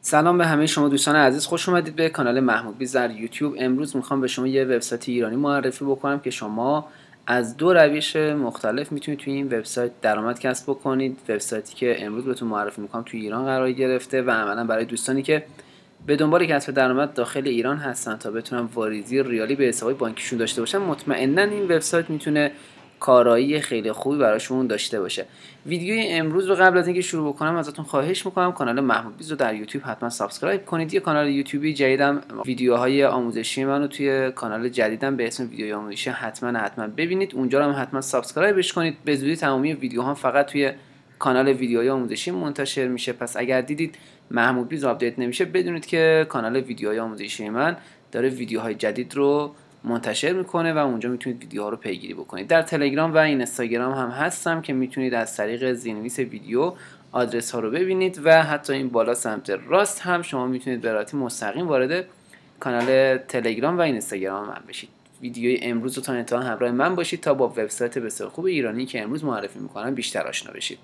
سلام به همه شما دوستان عزیز، خوش اومدید به کانال محمود بیز در یوتیوب. امروز میخوام به شما یه وبسایت ایرانی معرفی بکنم که شما از دو روش مختلف میتونید توی این وبسایت درآمد کسب بکنید. وبسایتی که امروز بهتون معرفی میکنم توی ایران قرار گرفته و عملاً برای دوستانی که به دنبال کسب درآمد داخل ایران هستن تا بتونن واریزی ریالی به حساب بانکیشون داشته باشن. مطمئناً این وبسایت میتونه کارایی خیلی خوبی براشون داشته باشه. ویدیوی امروز رو قبل از اینکه شروع بکنم ازتون خواهش میکنم کانال محمود بیز رو در یوتیوب حتما سابسکرایب کنید. یه کانال یوتیوبی جدیدم، ویدیوهای آموزشی منو توی کانال جدیدم به اسم ویدیوهای آموزشی حتما ببینید. اونجا رو هم حتما سابسکرایبش کنید. به زودی تمامی ویدیوها فقط توی کانال ویدیوهای آموزشی منتشر میشه. پس اگر دیدید محمود بیز آپدیت نمیشه بدونید که کانال ویدیوهای آموزشی من داره ویدیوهای جدید رو منتشر میکنه و اونجا میتونید ویدیوها رو پیگیری بکنید. در تلگرام و اینستاگرام هم هستم که میتونید از طریق زیرنویس ویدیو آدرس ها رو ببینید و حتی این بالا سمت راست هم شما میتونید به راحتی مستقیم وارد کانال تلگرام و اینستاگرام من بشید. ویدیوی امروز رو تا انتها همراه من باشید تا با وبسایت بسیار خوب ایرانی که امروز معرفی میکنم بیشتر آشنا بشید.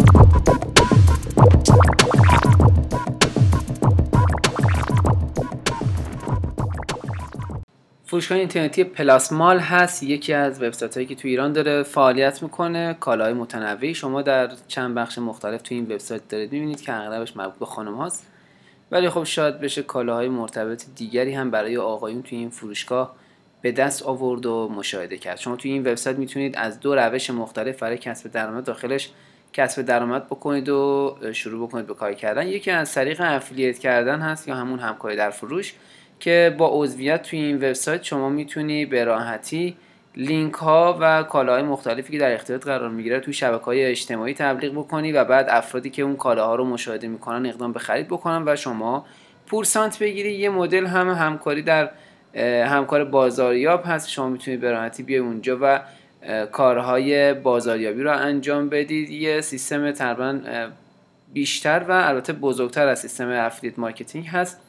فروشگاه اینترنتی پلاسمال هست، یکی از وبسایت‌هایی که تو ایران داره فعالیت میکنه. کالاهای متنوعی شما در چند بخش مختلف تو این وبسایت دارید میبینید که اغلبش مربوط به خانم هاست، ولی خب شاید بشه کالاهای مرتبط دیگری هم برای آقایون تو این فروشگاه به دست آورد و مشاهده کرد. شما تو این وبسایت میتونید از دو روش مختلف برای کسب درآمد داخلش کسب درآمد بکنید و شروع بکنید به کار کردن. یکی از طریق افیلیت کردن هست یا همون همکاری در فروش که با عضویت توی این وبسایت شما میتونی به راحتی لینک ها و کالاهای مختلفی که در اختیارت قرار میگیره توی شبکه‌های اجتماعی تبلیغ بکنی و بعد افرادی که اون کالاها رو مشاهده میکنن اقدام به خرید بکنن و شما پورسانت بگیری. یه مدل هم همکاری در همکار بازاریاب هست، شما میتونید به راحتی بیای اونجا و کارهای بازاریابی رو انجام بدید. یه سیستم تقریبا بیشتر و البته بزرگتر از سیستم افیلیت مارکتینگ هست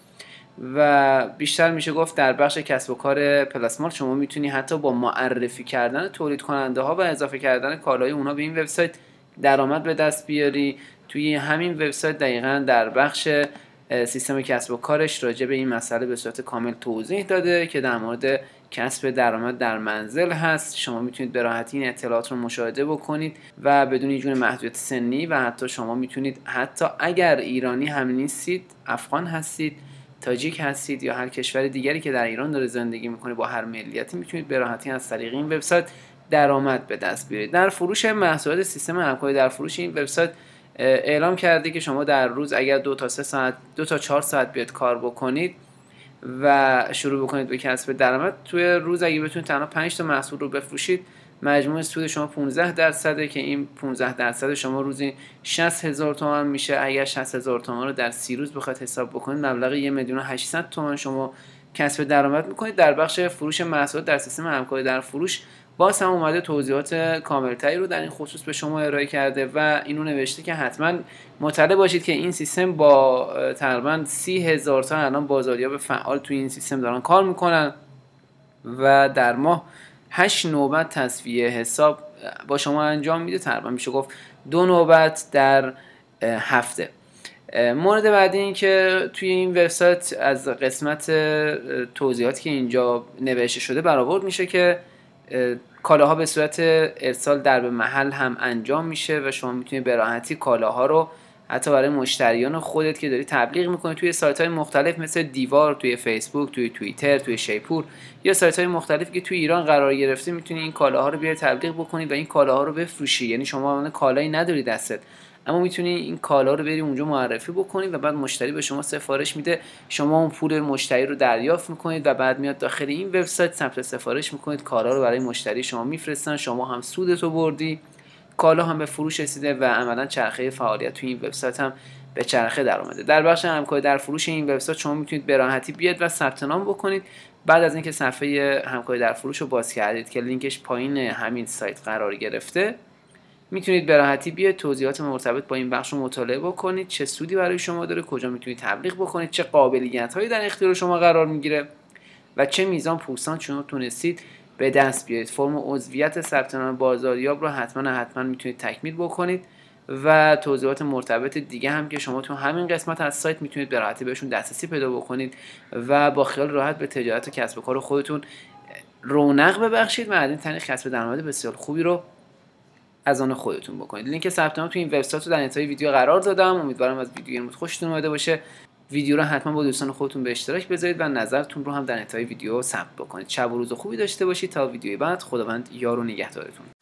و بیشتر میشه گفت در بخش کسب و کار پلاسمال شما میتونی حتی با معرفی کردن تولید کننده ها و اضافه کردن کالای اونا به این وبسایت درآمد به دست بیاری. توی همین وبسایت دقیقاً در بخش سیستم کسب و کارش راجع به این مسئله به صورت کامل توضیح داده که در مورد کسب درآمد در منزل هست. شما میتونید به راحتی این اطلاعات رو مشاهده بکنید و بدون هیچ گونه محدودیت سنی و حتی شما میتونید حتی اگر ایرانی هم نیستید، افغان هستید، تاجیک هستید یا هر کشور دیگری که در ایران داره زندگی میکنه با هر ملیتی میتونید به راحتی از طریق این وبسایت درآمد به دست بیارید. در فروش محصولات سیستم همکاری در فروش این وبسایت اعلام کرده که شما در روز اگر 2 تا 3 ساعت 2 تا 4 ساعت بیاد کار بکنید و شروع بکنید به کسب درآمد، توی روز اگه بتونید تنها 5 تا محصول رو بفروشید مجموع سود شما 15% که این 15% شما روزی 60,000 تومان میشه. اگر 60,000 تومان رو در 30 روز بخواید حساب بکنید مبلغ 1,800,000 تومان شما کسب درآمد میکنید. در بخش فروش محصولات در سیستم همکاری در فروش باز هم اومده توضیحات کاملتری رو در این خصوص به شما ارائه کرده و اینو نوشته که حتما مطلع باشید که این سیستم با تقریبا 30,000 تا الان بازاریاب فعال توی این سیستم دارن کار میکنن و در ماه 8 نوبت تصفیه حساب با شما انجام میده. تقریبا میشه گفت 2 نوبت در هفته. مورد بعدی این که توی این وبسایت از قسمت توضیحاتی که اینجا نوشته شده برآورد میشه که کالاها به صورت ارسال در به محل هم انجام میشه و شما میتونید به راحتی کالاها رو حتی برای مشتریان خودت که داری تبلیغ میکنی توی سایت‌های مختلف مثل دیوار، توی فیسبوک، توی توییتر، توی شیپور یا سایت‌های مختلفی که توی ایران قرار گرفته میتونی این کالاها رو بیاری تبلیغ بکنی و این کالاها رو بفروشی. یعنی شما اون کالایی نداری دستت اما میتونی این کالا رو بری اونجا معرفی بکنی و بعد مشتری به شما سفارش میده، شما اون پول مشتری رو دریافت میکنید و بعد میاد داخل این وبسایت ثبت سفارش میکنید، کالا رو برای مشتری شما میفرستن، شما هم سودتو بردی، کالا هم به فروش رسیده و عملا چرخه فعالیت توی این وبسایت هم به چرخه در اومده. در بخش همکاری در فروش این وبسایت شما میتونید به راحتی بیاد و ثبت نام بکنید. بعد از اینکه صفحه همکاری در فروش رو باز کردید که لینکش پایین همین سایت قرار گرفته، میتونید به راحتی بیاید توضیحات مرتبط با این بخش رو مطالعه بکنید، چه سودی برای شما داره، کجا میتونید تبلیغ بکنید، چه قابلیت‌هایی در اختیار شما قرار میگیره و چه میزان پورسانت شما تونستید به دست بیارید. فرم عضویت ثبت نام بازاریاب رو حتما میتونید تکمیل بکنید و توضیحات مرتبط دیگه هم که شما تو همین قسمت از سایت میتونید به راحتی بهشون دسترسی پیدا بکنید و با خیال راحت به تجارت و کسب و کار خودتون رونق ببخشید و از این طریق کسب درآمد بسیار خوبی رو از آن خودتون بکنید. لینک ثبت نام تو این وبسایت رو در انتهای ویدیو قرار دادم. امیدوارم از ویدیو امروز خوشتون اومده باشه. ویدیو رو حتما با دوستان خودتون به اشتراک بذارید و نظرتون رو هم در انتهای ویدیو ثبت بکنید. شب و روز خوبی داشته باشید تا ویدیوی بعد. خداوند یار و نگهدارتون.